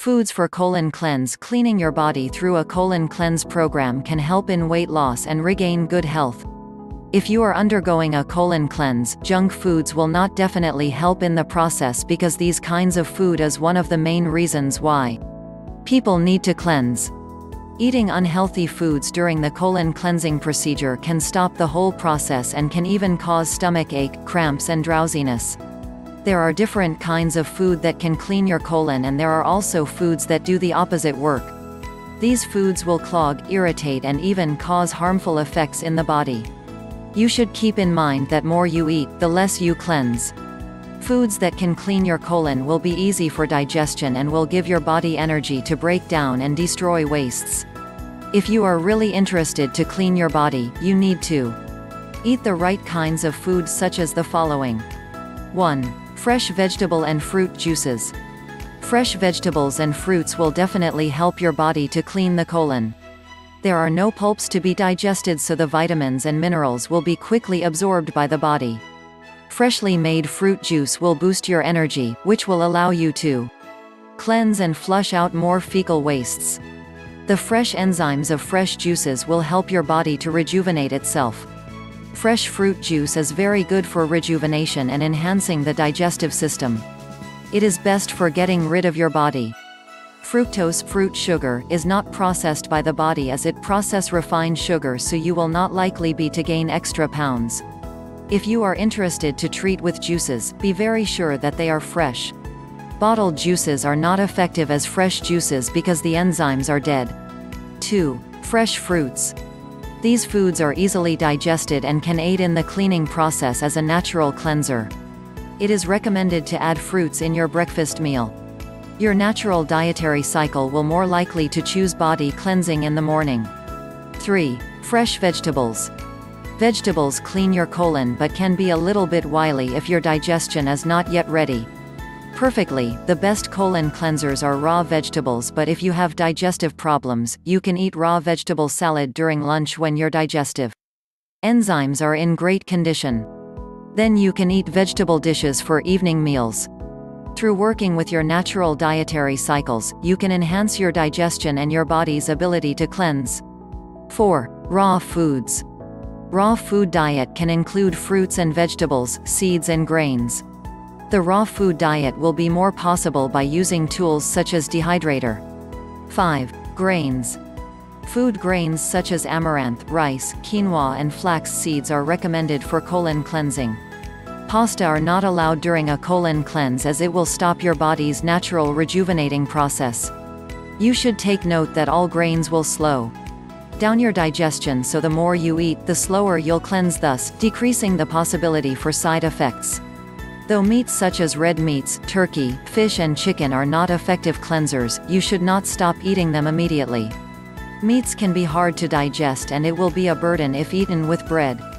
Foods for colon cleanse. Cleaning your body through a colon cleanse program can help in weight loss and regain good health. If you are undergoing a colon cleanse, junk foods will not definitely help in the process, because these kinds of food is one of the main reasons why people need to cleanse. Eating unhealthy foods during the colon cleansing procedure can stop the whole process and can even cause stomach ache, cramps and drowsiness. There are different kinds of food that can clean your colon, and there are also foods that do the opposite work. These foods will clog, irritate and even cause harmful effects in the body. You should keep in mind that more you eat, the less you cleanse. Foods that can clean your colon will be easy for digestion and will give your body energy to break down and destroy wastes. If you are really interested to clean your body, you need to eat the right kinds of foods, such as the following. 1. Fresh vegetable and fruit juices. Fresh vegetables and fruits will definitely help your body to clean the colon. There are no pulps to be digested, so the vitamins and minerals will be quickly absorbed by the body. Freshly made fruit juice will boost your energy, which will allow you to cleanse and flush out more fecal wastes. The fresh enzymes of fresh juices will help your body to rejuvenate itself. Fresh fruit juice is very good for rejuvenation and enhancing the digestive system. It is best for getting rid of your body. Fructose, fruit sugar, is not processed by the body as it processes refined sugar, so you will not likely be to gain extra pounds. If you are interested to treat with juices, be very sure that they are fresh. Bottled juices are not effective as fresh juices because the enzymes are dead. 2. Fresh fruits. These foods are easily digested and can aid in the cleaning process as a natural cleanser. It is recommended to add fruits in your breakfast meal. Your natural dietary cycle will more likely to choose body cleansing in the morning. 3. Fresh vegetables. Vegetables clean your colon but can be a little bit wily if your digestion is not yet ready. Perfectly, the best colon cleansers are raw vegetables, but if you have digestive problems, you can eat raw vegetable salad during lunch when your digestive enzymes are in great condition. Then you can eat vegetable dishes for evening meals. Through working with your natural dietary cycles, you can enhance your digestion and your body's ability to cleanse. 4. Raw foods. Raw food diet can include fruits and vegetables, seeds and grains. The raw food diet will be more possible by using tools such as dehydrator. 5. Grains. Food grains such as amaranth, rice, quinoa and flax seeds are recommended for colon cleansing. Pasta are not allowed during a colon cleanse as it will stop your body's natural rejuvenating process. You should take note that all grains will slow down your digestion, so the more you eat, the slower you'll cleanse, thus decreasing the possibility for side effects. Though meats such as red meats, turkey, fish and chicken are not effective cleansers, you should not stop eating them immediately. Meats can be hard to digest and it will be a burden if eaten with bread.